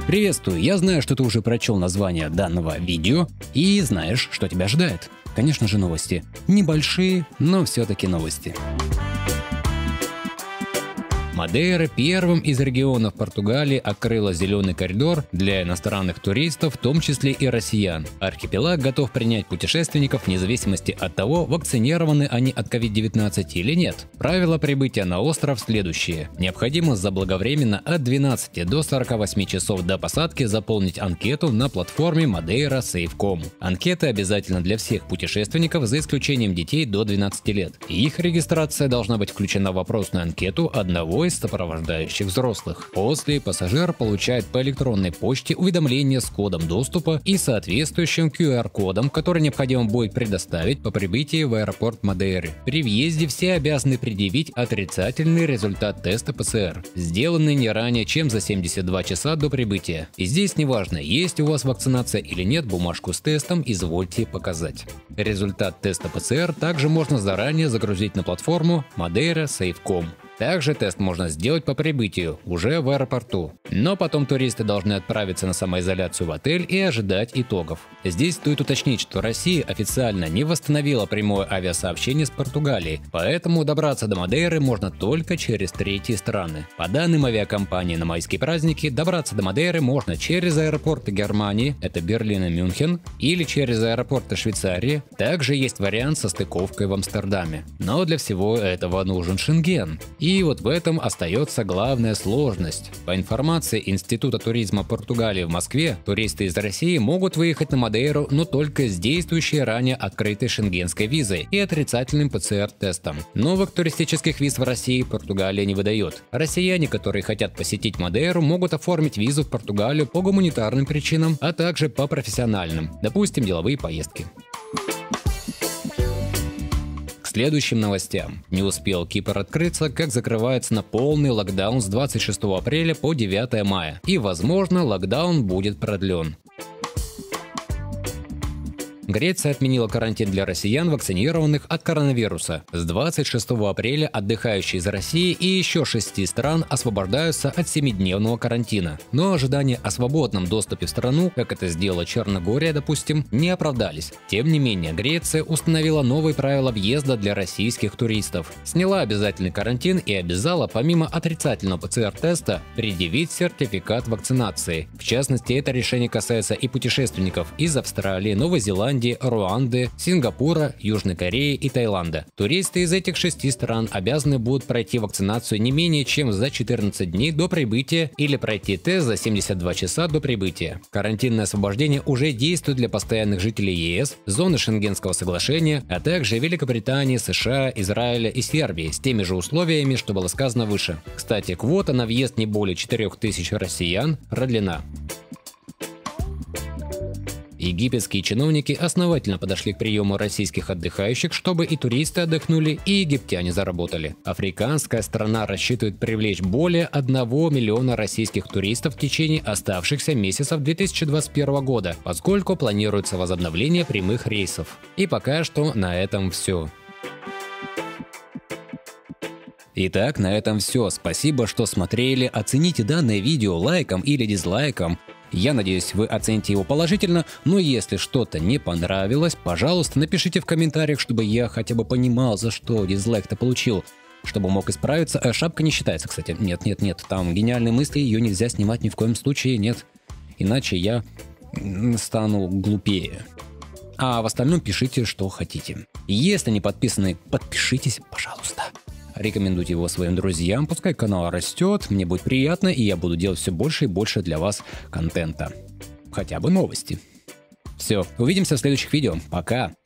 Приветствую, я знаю, что ты уже прочел название данного видео и знаешь, что тебя ожидает. Конечно же, новости. Небольшие, но все-таки новости. Мадейра первым из регионов Португалии открыла зеленый коридор для иностранных туристов, в том числе и россиян. Архипелаг готов принять путешественников вне зависимости от того, вакцинированы они от COVID-19 или нет. Правила прибытия на остров следующие. Необходимо заблаговременно от 12 до 48 часов до посадки заполнить анкету на платформе Madeira Safe.com. Анкета обязательна для всех путешественников за исключением детей до 12 лет. Их регистрация должна быть включена в вопросную анкету одного из сопровождающих взрослых. После пассажир получает по электронной почте уведомление с кодом доступа и соответствующим QR-кодом, который необходимо будет предоставить по прибытии в аэропорт Мадейры. При въезде все обязаны предъявить отрицательный результат теста ПЦР, сделанный не ранее, чем за 72 часа до прибытия. И здесь неважно, есть у вас вакцинация или нет, бумажку с тестом извольте показать. Результат теста ПЦР также можно заранее загрузить на платформу Madeira Safe.com. Также тест можно сделать по прибытию, уже в аэропорту. Но потом туристы должны отправиться на самоизоляцию в отель и ожидать итогов. Здесь стоит уточнить, что Россия официально не восстановила прямое авиасообщение с Португалией, поэтому добраться до Мадейры можно только через третьи страны. По данным авиакомпании, на майские праздники добраться до Мадейры можно через аэропорты Германии, это Берлин и Мюнхен, или через аэропорты Швейцарии. Также есть вариант со стыковкой в Амстердаме. Но для всего этого нужен Шенген. И вот в этом остается главная сложность. По информации Института туризма Португалии в Москве, туристы из России могут выехать на Мадейру, но только с действующей ранее открытой шенгенской визой и отрицательным ПЦР-тестом. Новых туристических виз в России Португалия не выдает. Россияне, которые хотят посетить Мадейру, могут оформить визу в Португалию по гуманитарным причинам, а также по профессиональным, допустим, деловые поездки. Следующим новостям. Не успел Кипр открыться, как закрывается на полный локдаун с 26 апреля по 9 мая. И, возможно, локдаун будет продлен. Греция отменила карантин для россиян, вакцинированных от коронавируса. С 26 апреля отдыхающие из России и еще 6 стран освобождаются от 7-дневного карантина. Но ожидания о свободном доступе в страну, как это сделала Черногория, допустим, не оправдались. Тем не менее, Греция установила новые правила въезда для российских туристов. Сняла обязательный карантин и обязала, помимо отрицательного ПЦР-теста, предъявить сертификат вакцинации. В частности, это решение касается и путешественников из Австралии, Новой Зеландии, Руанды, Сингапура, Южной Кореи и Таиланда. Туристы из этих 6 стран обязаны будут пройти вакцинацию не менее чем за 14 дней до прибытия или пройти тест за 72 часа до прибытия. Карантинное освобождение уже действует для постоянных жителей ЕС, зоны Шенгенского соглашения, а также Великобритании, США, Израиля и Сербии с теми же условиями, что было сказано выше. Кстати, квота на въезд не более 4000 россиян продлена. Египетские чиновники основательно подошли к приему российских отдыхающих, чтобы и туристы отдохнули, и египтяне заработали. Африканская страна рассчитывает привлечь более 1 миллиона российских туристов в течение оставшихся месяцев 2021 года, поскольку планируется возобновление прямых рейсов. И пока что на этом все. Итак, на этом все. Спасибо, что смотрели. Оцените данное видео лайком или дизлайком. Я надеюсь, вы оцените его положительно, но если что-то не понравилось, пожалуйста, напишите в комментариях, чтобы я хотя бы понимал, за что дизлайк-то получил, чтобы мог исправиться. Шапка не считается, кстати. Нет, там гениальные мысли, ее нельзя снимать ни в коем случае, нет. Иначе я стану глупее. А в остальном пишите, что хотите. Если не подписаны, подпишитесь, пожалуйста. Рекомендуйте его своим друзьям, пускай канал растет, мне будет приятно, и я буду делать все больше и больше для вас контента. Хотя бы новости. Все, увидимся в следующих видео. Пока!